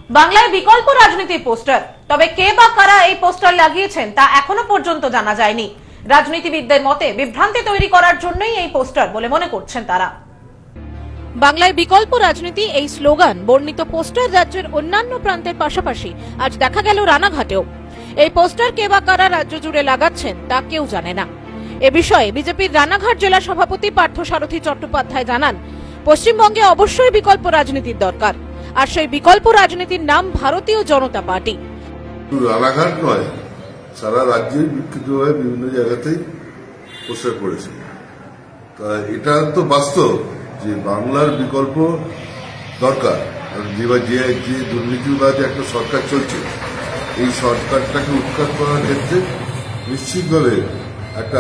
বাংলায় বিকল্প রাজনীতির পোস্টার, তবে কে বা কারা এই পোস্টার লাগিয়েছেন তা এখনো পর্যন্ত জানা যায়নি। রাজনীতিবিদদের মতে বিভ্রান্তি তৈরি করার জন্যই এই পোস্টার বলে মনে করছেন তারা। বাংলায় বিকল্প রাজনীতি এই স্লোগান বর্ণিত পোস্টার রাজ্যের অন্যান্য প্রান্তের পাশাপাশি আজ দেখা গেল রানাঘাটেও। এই পোস্টার কে বা কারা রাজ্য জুড়ে লাগাচ্ছেন তা কেউ জানে না। এ বিষয়ে বিজেপির রানাঘাট জেলা সভাপতি পার্থসারথী চট্টোপাধ্যায় জানান, পশ্চিমবঙ্গে অবশ্যই বিকল্প রাজনীতির দরকার, আর সেই বিকল্প রাজনীতির নাম ভারতীয় জনতা পার্টি। রানাঘাট নয়, সারা রাজ্যে বিক্ষিপ্তভাবে বিভিন্ন জায়গাতেই পোস্টার করেছে। তা এটা তো বাস্তব যে বাংলার বিকল্প দরকার। যে দুর্নীতিবাজ একটা সরকার চলছে, এই সরকারটাকে উৎখাত করার ক্ষেত্রে নিশ্চিতভাবে একটা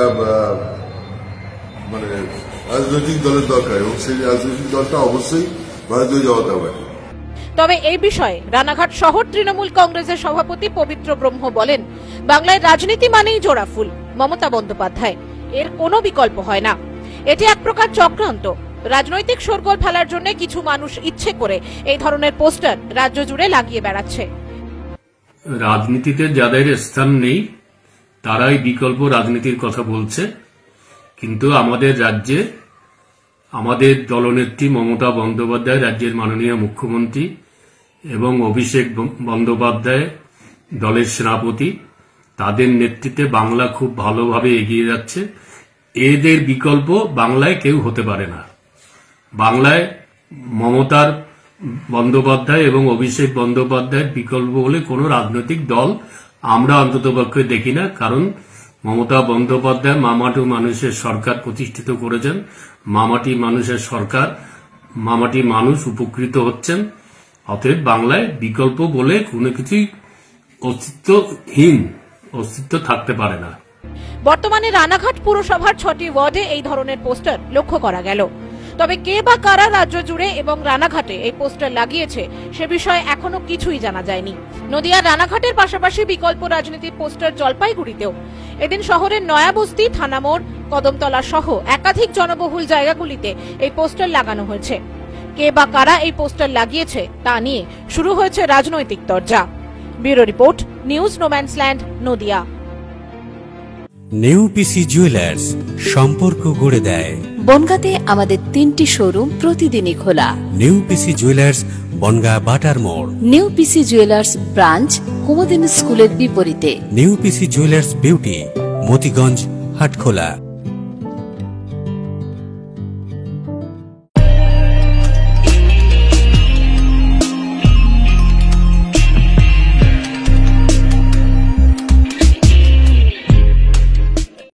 রাজনৈতিক দলের দরকার, এবং সেই রাজনৈতিক দলটা অবশ্যই ভারতীয় জনতা পার্টি। তবে এই বিষয়ে রানাঘাট শহর তৃণমূল কংগ্রেসের সভাপতি পবিত্র ব্রহ্ম বলেন, বাংলায় রাজনীতি মানেই জোড়া ফুল, মমতা বন্দ্যোপাধ্যায়, এর কোনো বিকল্প হয় না। এটি এক প্রকার চক্রান্ত। রাজনৈতিক শোরগোল ফেলার জন্য কিছু মানুষ ইচ্ছে করে এই ধরনের পোস্টার রাজ্য জুড়ে লাগিয়ে বেড়াচ্ছে। রাজনীতিতে যাদের স্থান নেই তারাই বিকল্প রাজনীতির কথা বলছে, কিন্তু আমাদের রাজ্যে আমাদের দলনেত্রী মমতা বন্দ্যোপাধ্যায়, রাজ্যের মাননীয় মুখ্যমন্ত্রী, এবং অভিষেক বন্দ্যোপাধ্যায় দলের সেনাপতি, তাদের নেতৃত্বে বাংলা খুব ভালোভাবে এগিয়ে যাচ্ছে। এদের বিকল্প বাংলায় কেউ হতে পারে না। বাংলায় মমতার বন্দ্যোপাধ্যায় এবং অভিষেক বন্দ্যোপাধ্যায়ের বিকল্প বলে কোনো রাজনৈতিক দল আমরা অন্ততপক্ষে দেখি না। কারণ মমতা বন্দ্যোপাধ্যায় মামাটি মানুষের সরকার প্রতিষ্ঠিত করেছেন, মামাটি মানুষের সরকার, মামাটি মানুষ উপকৃত হচ্ছেন। অতএব বাংলায় বিকল্প বলে কোনো কিছুই অস্তিত্ব থাকতে পারে না। বর্তমানে রানাঘাট পুরসভার 6টি ওয়ার্ডে এই ধরনের পোস্টার লক্ষ্য করা গেল। তবে কে বা কারা রাজ্য জুড়ে এবং রানাঘাটে এই পোস্টার লাগিয়েছে সে বিষয়ে এখনো কিছুই জানা যায়নি। নদিয়ার রানাঘাটের পাশাপাশি বিকল্প রাজনীতির পোস্টার জলপাইগুড়িতেও। এদিন শহরের নয়াবস্তি, থানামোড়, কদমতলা সহ একাধিক জনবহুল জায়গাগুলিতে এই পোস্টার লাগানো হয়েছে। কে বা কারা এই পোস্টার লাগিয়েছে তা নিয়ে শুরু হয়েছে রাজনৈতিক তরজা। Bureau report, news no man's land, Nadia. নেউপিসি জুয়েলার্স, সম্পর্ক গড়ে দেয়। বনগাঁতে আমাদের 3টি শোরুম প্রতিদিনই খোলা। নেউপিসি জুয়েলার্স, বনগাঁ বাটার মোড়। নেউপিসি জুয়েলার্স ব্রাঞ্চ, কুমুদিনী স্কুলের বিপরীতে। নেউপিসি জুয়েলার্স বিউটি, মতিগঞ্জ, হাটখোলা।